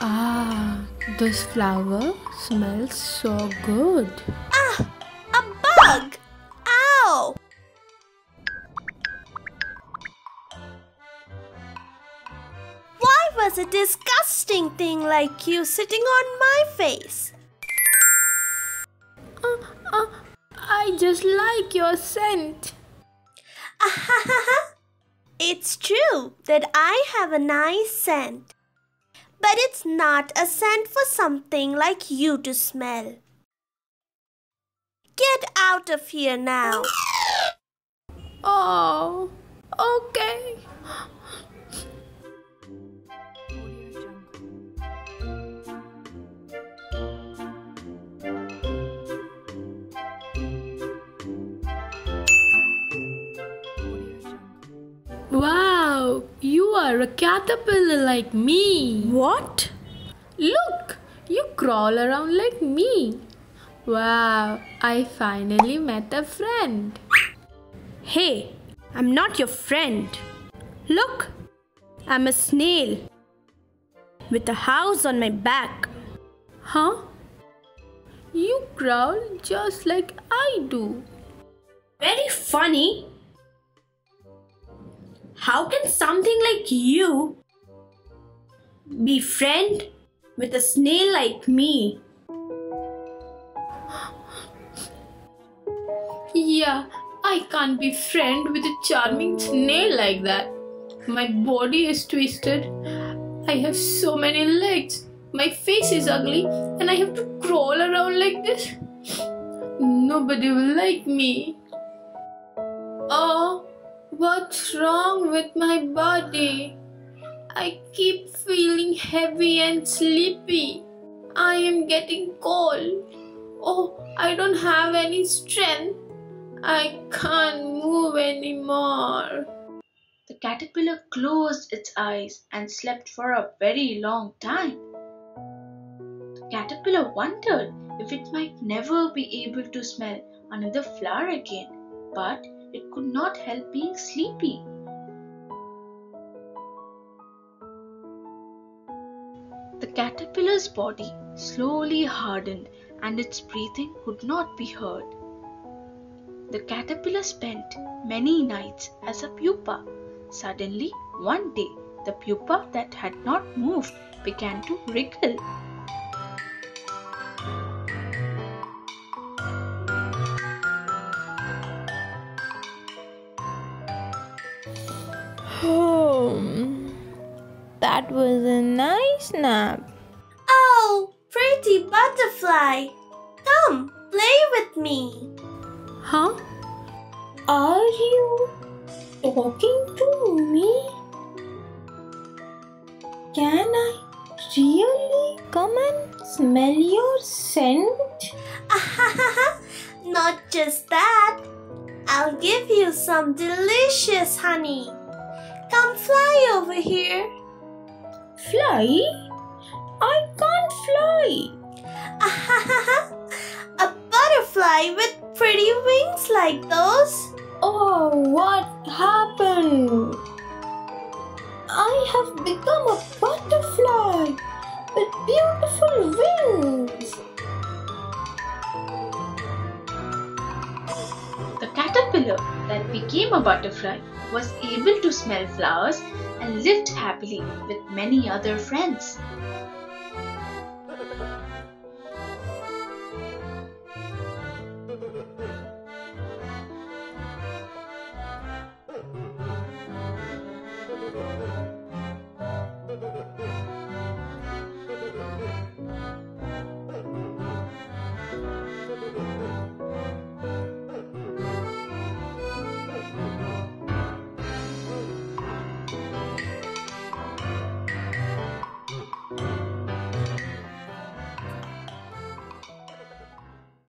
Ah, this flower smells so good. Ah, a bug! Ow! Why was a disgusting thing like you sitting on my face? I just like your scent. It's true that I have a nice scent, but it's not a scent for something like you to smell. Get out of here now. Oh, okay. Wow, you are a caterpillar like me. What? Look, you crawl around like me. Wow, I finally met a friend. Hey, I'm not your friend. Look, I'm a snail with a house on my back. Huh? You crawl just like I do. Very funny. How can something like you be friend with a snail like me? Yeah, I can't be friend with a charming snail like that. My body is twisted. I have so many legs. My face is ugly and I have to crawl around like this. Nobody will like me. Oh, what's wrong with my body? I keep feeling heavy and sleepy. I am getting cold. Oh, I don't have any strength. I can't move anymore. The caterpillar closed its eyes and slept for a very long time. The caterpillar wondered if it might never be able to smell another flower again, but it could not help being sleepy. The caterpillar's body slowly hardened and its breathing could not be heard. The caterpillar spent many nights as a pupa. Suddenly, one day, the pupa that had not moved began to wriggle. That was a nice nap. Oh, pretty butterfly. Come, play with me. Huh? Are you talking to me? Can I really come and smell your scent? Not just that. I'll give you some delicious honey. Come fly over here. Fly? I can't fly. A butterfly with pretty wings like those. Oh, what happened? I have become a butterfly with beautiful wings. The caterpillar that became a butterfly was able to smell flowers and lived happily with many other friends.